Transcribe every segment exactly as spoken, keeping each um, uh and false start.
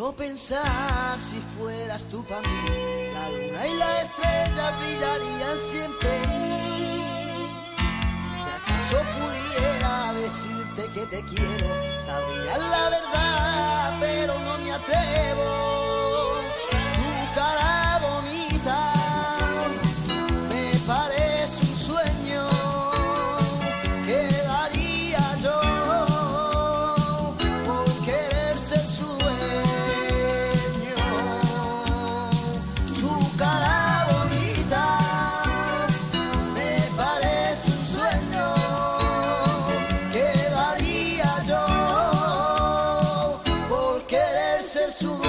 Solo pensar si fueras tú para mí, la luna y la estrella brillarían siempre en mí. Si acaso pudiera decirte que te quiero, sabrías la verdad, pero no me atrevo. Tu cara bonita me parece un sueño que daría yo por querer ser su dueño. Su cara bonita me parece un sueño que daría yo por querer ser su dueño.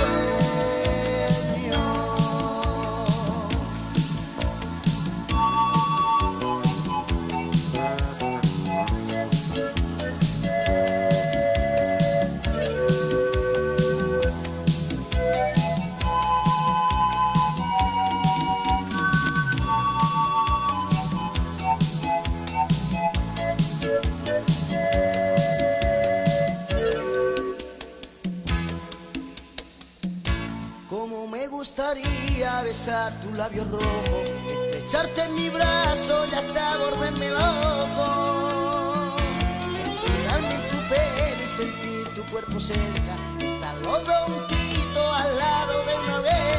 Como me gustaría besar tu labio rojo, estrecharte en mi brazo y hasta volverme loco, enredarme en tu pelo y sentir tu cuerpo cerca, estar los dos juntitos al lado de una vez.